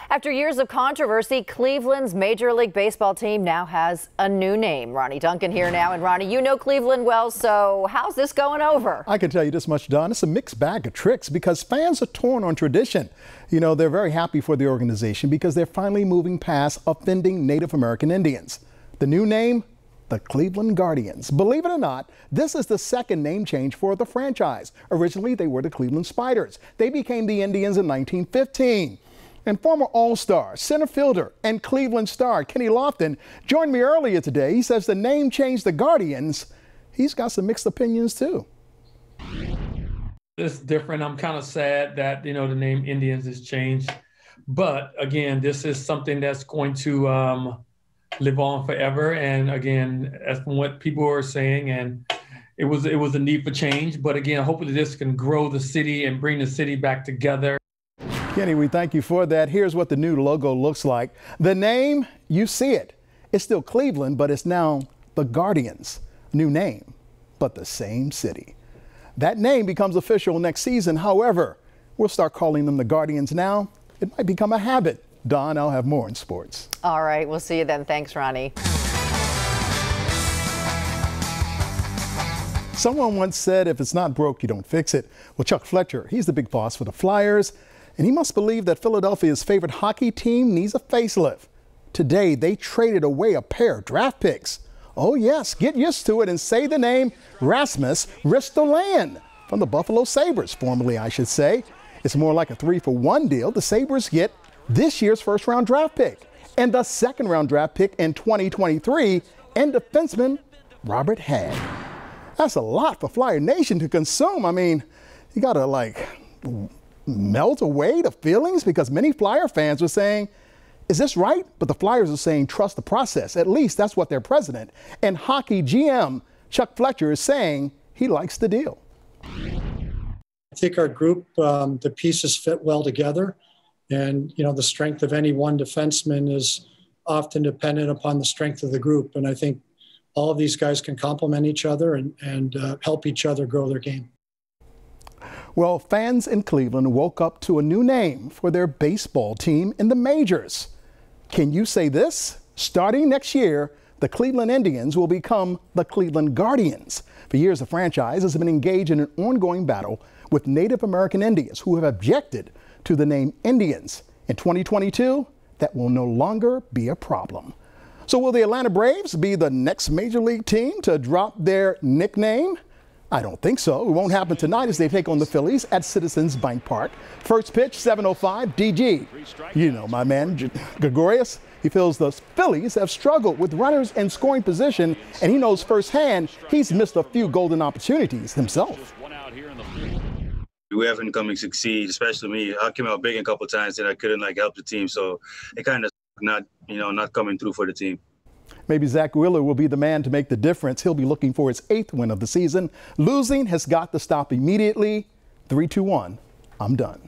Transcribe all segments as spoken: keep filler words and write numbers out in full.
After years of controversy, Cleveland's Major League Baseball team now has a new name. Ronnie Duncan here now. And Ronnie, you know Cleveland well, so how's this going over? I can tell you this much, Don. It's a mixed bag of tricks because fans are torn on tradition. You know, they're very happy for the organization because they're finally moving past offending Native American Indians. The new name? The Cleveland Guardians. Believe it or not, this is the second name change for the franchise. Originally, they were the Cleveland Spiders. They became the Indians in nineteen fifteen. And former All-Star, center fielder, and Cleveland star Kenny Lofton joined me earlier today. He says the name changed the Guardians. He's got some mixed opinions, too. It's different. I'm kind of sad that, you know, the name Indians has changed. But, again, this is something that's going to um, live on forever. And, again, that's what people are saying. And it was, it was a need for change. But, again, hopefully this can grow the city and bring the city back together. Kenny, we thank you for that. Here's what the new logo looks like. The name, you see it. It's still Cleveland, but it's now the Guardians. New name, but the same city. That name becomes official next season. However, we'll start calling them the Guardians now. It might become a habit. Don, I'll have more in sports. All right, we'll see you then. Thanks, Ronnie. Someone once said, if it's not broke, you don't fix it. Well, Chuck Fletcher, he's the big boss for the Flyers. And he must believe that Philadelphia's favorite hockey team needs a facelift. Today, they traded away a pair of draft picks. Oh, yes, get used to it and say the name Rasmus Ristolainen from the Buffalo Sabres, formerly, I should say. It's more like a three-for-one deal. The Sabres get this year's first-round draft pick and the second-round draft pick in twenty twenty-three and defenseman Robert Hagg. That's a lot for Flyer Nation to consume. I mean, you got to, like, melt away the feelings because many Flyer fans were saying, is this right? But the Flyers are saying, trust the process. At least that's what their president and hockey G M Chuck Fletcher is saying. He likes the deal. I think our group, um, the pieces fit well together. And, you know, the strength of any one defenseman is often dependent upon the strength of the group. And I think all of these guys can complement each other and, and uh, help each other grow their game. Well, fans in Cleveland woke up to a new name for their baseball team in the majors. Can you say this? Starting next year, the Cleveland Indians will become the Cleveland Guardians. For years, the franchise has been engaged in an ongoing battle with Native American Indians who have objected to the name Indians. In twenty twenty-two, that will no longer be a problem. So will the Atlanta Braves be the next major league team to drop their nickname? I don't think so. It won't happen tonight as they take on the Phillies at Citizens Bank Park. First pitch, seven oh five, D G. You know my man, Gregorius. He feels the Phillies have struggled with runners in scoring position, and he knows firsthand he's missed a few golden opportunities himself. We haven't come and succeed, especially me. I came out big a couple of times and I couldn't like help the team, so it kind of not, you know, not coming through for the team. Maybe Zach Wheeler will be the man to make the difference. He'll be looking for his eighth win of the season. Losing has got to stop immediately. three two one, I'm done.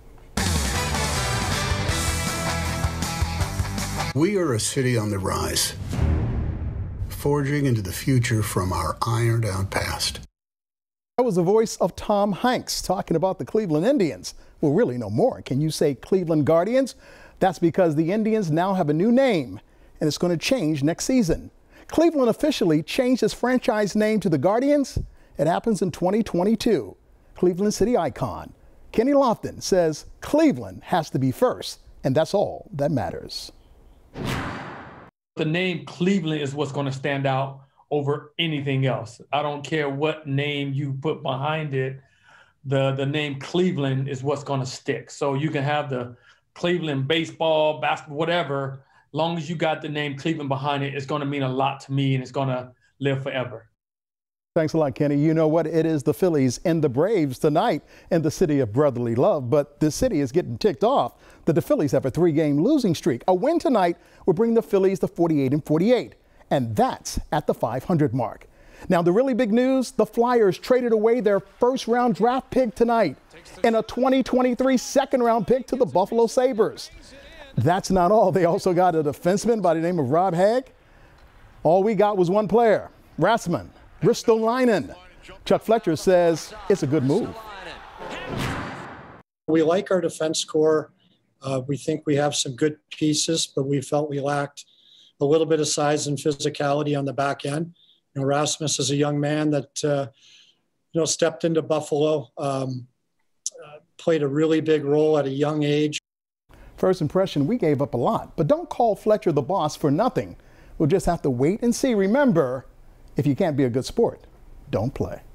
We are a city on the rise, forging into the future from our ironed-out past. That was the voice of Tom Hanks talking about the Cleveland Indians. Well, really no more. Can you say Cleveland Guardians? That's because the Indians now have a new name, and it's going to change next season. Cleveland officially changed its franchise name to the Guardians. It happens in twenty twenty-two. Cleveland City icon Kenny Lofton says Cleveland has to be first, and that's all that matters. The name Cleveland is what's going to stand out over anything else. I don't care what name you put behind it. The, the name Cleveland is what's going to stick. So you can have the Cleveland baseball, basketball, whatever. Long as you got the name Cleveland behind it, it's going to mean a lot to me, and it's going to live forever. Thanks a lot, Kenny. You know what? It is the Phillies and the Braves tonight in the city of brotherly love, but the city is getting ticked off that the Phillies have a three-game losing streak. A win tonight will bring the Phillies to forty-eight and forty-eight, and that's at the five hundred mark. Now, the really big news, the Flyers traded away their first-round draft pick tonight and a twenty twenty-three second-round pick to the Buffalo Sabres. That's not all. They also got a defenseman by the name of Rob Hagg. All we got was one player, Rasmus Ristolainen. Chuck Fletcher says it's a good move. We like our defense core. Uh, we think we have some good pieces, but we felt we lacked a little bit of size and physicality on the back end. You know, Rasmus is a young man that, uh, you know, stepped into Buffalo, um, uh, played a really big role at a young age. First impression, we gave up a lot, but don't call Fletcher the boss for nothing. We'll just have to wait and see. Remember, if you can't be a good sport, don't play.